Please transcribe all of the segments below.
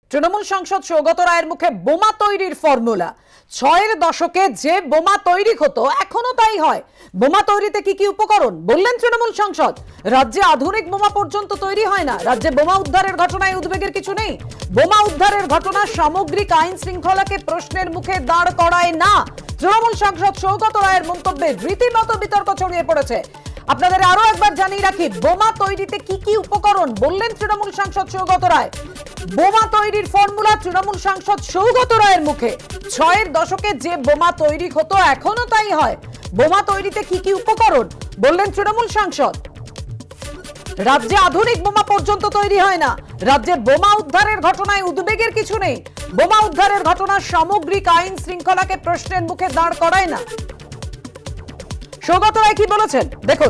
তৃণমূল সাংসদ সৌগত রায়ের মুখে বোমা তৈরির ফর্মুলা। ৬এর দশকে যে বোমা তৈরি হতো এখনো তাই হয়। বোমা তৈরিতে কি কি উপকরণ বললেন তৃণমূল সাংসদ। রাজ্যে আধুনিক বোমা পর্যন্ত তৈরি হয় না। রাজ্যে বোমা উদ্ধারের ঘটনায় উদ্বেগের কিছু নেই। বোমা উদ্ধারের ঘটনা সামগ্রিক আইন শৃঙ্খলাকে প্রশ্নের মুখে দাঁড় করায় না। তৃণমূল সাংসদ সৌগত রায়ের মন্তব্যে রীতিমতো বিতর্ক ছড়িয়ে পড়েছে। আপনাদের আরো একবার জানিয়ে রাখি, বোমা তৈরিতে কি কি উপকরণ বললেন তৃণমূল সাংসদ সৌগত রায়। বোমা তৈরির ফর্মুলা তৃণমূল সাংসদ সৌগত রায়ের মুখে। ৬এর দশকে যে বোমা তৈরি হতো এখনো তাই হয়। বোমা তৈরিতে কি কি উপকরণ বললেন তৃণমূল সাংসদ। রাজ্যে আধুনিক বোমা পর্যন্ত তৈরি হয় না। রাজ্যে বোমা উদ্ধারের ঘটনায় উদ্বেগের কিছু নেই। বোমা উদ্ধারের ঘটনা সামগ্রিক আইন শৃঙ্খলাকে প্রশ্নের মুখে দাঁড় করায় না। সৌগত রায় কি বলেছেন দেখুন।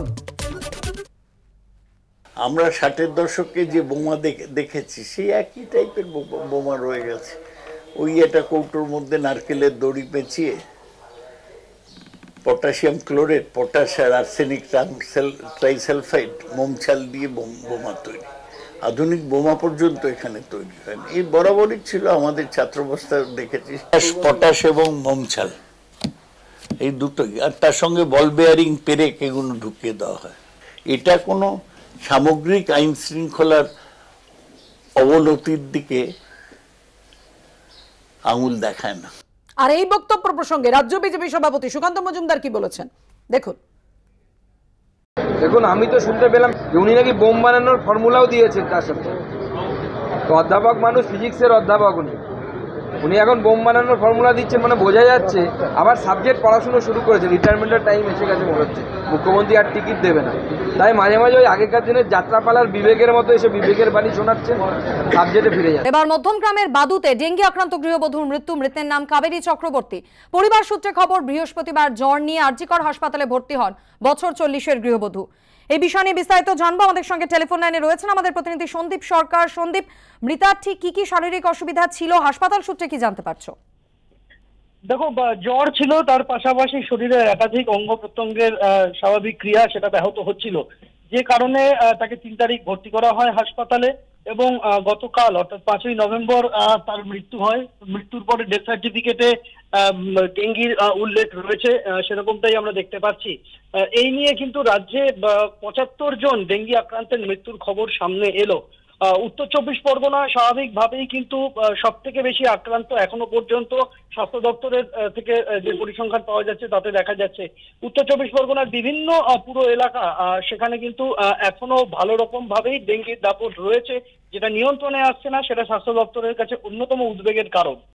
আমরা ৬০-এর দশকে যে বোমা দেখেছি সেই একই টাইপের বোমা রয়ে গেছে। ওই একটা কৌটোর মধ্যে নারকেলের দড়ি পেঁচিয়ে পটাশিয়াম ক্লোরেট, পটাশ আর আর্সেনিক ট্রাইসালফাইড মোমছাল দিয়ে বোমা তৈরি। আধুনিক বোমা পর্যন্ত এখানে তৈরি হয়নি। এই বরাবরই ছিল আমাদের ছাত্রাবস্থায় দেখেছি পটাশ এবং মোমছাল, এই দুটোই। আর তার সঙ্গে বল বেয়ারিং পেরেক এগুলো ঢুকিয়ে দেওয়া হয়। এটা কোনো সামগ্রিক আইন শৃঙ্খলার অবনতির দিকে আঙুল দেখায় না। আর এই বক্তব্য প্রসঙ্গে রাজ্য বিজেপি সভাপতি সুকান্ত মজুমদার কি বলেছেন দেখুন। দেখুন, আমি তো শুনতে পেলাম যে উনি নাকি বোম বানানোর ফর্মুলাও দিয়েছেন তার সাথে। তো অধ্যাপক মানুষ, ফিজিক্সের অধ্যাপক উনি এখন বোম বানানোর ফর্মুলা দিচ্ছেন, মানে বোঝা যাচ্ছে আবার সাবজেক্ট পড়াশুনো শুরু করেছে। রিটায়ারমেন্টের টাইম এসে গেছে মনে হচ্ছে। মুখ্যমন্ত্রী আর টিকিট দেবে না, তাই মাঝে মাঝে ওই আগেকার দিনের যাত্রাপালার বিবেকের মতো এসে বিবেকের বাণী শোনাচ্ছেন, সাবজেক্টে ফিরে যাচ্ছে। এবার মধ্যমগ্রামের বাদুতে ডেঙ্গি আক্রান্ত গৃহবধূর মৃতের নাম কাবেরী চক্রবর্তী। পরিবার সূত্রে খবর, বৃহস্পতিবার জ্বর নিয়ে আরজিকর হাসপাতালে ভর্তি হন বছর 40-এর গৃহবধূ। এই বিষয় নিয়ে বিস্তারিত জানবো। আমাদের সঙ্গে টেলিফোন লাইনে রয়েছেন আমাদের প্রতিনিধি সন্দীপ সরকার। সন্দীপ, মৃতার ঠিক কি কি শারীরিক অসুবিধা ছিল, হাসপাতাল সূত্রে কি জানতে পারছো? দেখো, জ্বর ছিল, তার পাশাপাশি শরীরের একাধিক অঙ্গ প্রত্যঙ্গের স্বাভাবিক ক্রিয়া সেটা ব্যাহত হচ্ছিল, যে কারণে তাকে ৩ তারিখ ভর্তি করা হয় হাসপাতালে। এবং গতকাল অর্থাৎ ৫ই নভেম্বর তার মৃত্যু হয়। মৃত্যুর পরে ডেথ সার্টিফিকেটে ডেঙ্গির উল্লেখ রয়েছে, সেরকমটাই আমরা দেখতে পাচ্ছি। এই নিয়ে কিন্তু রাজ্যে ৭৫ জন ডেঙ্গি আক্রান্তের মৃত্যুর খবর সামনে এলো। উত্তর ২৪ পরগনা স্বাভাবিকভাবেই কিন্তু সব থেকে বেশি আক্রান্ত এখনো পর্যন্ত স্বাস্থ্য দপ্তরের থেকে যে পরিসংখ্যান পাওয়া যাচ্ছে তাতে দেখা যাচ্ছে উত্তর ২৪ পরগনার বিভিন্ন পুরো এলাকা, সেখানে কিন্তু এখনো ভালো রকম ভাবেই ডেঙ্গির দাপট রয়েছে, যেটা নিয়ন্ত্রণে আসছে না। সেটা স্বাস্থ্য দপ্তরের কাছে অন্যতম উদ্বেগের কারণ।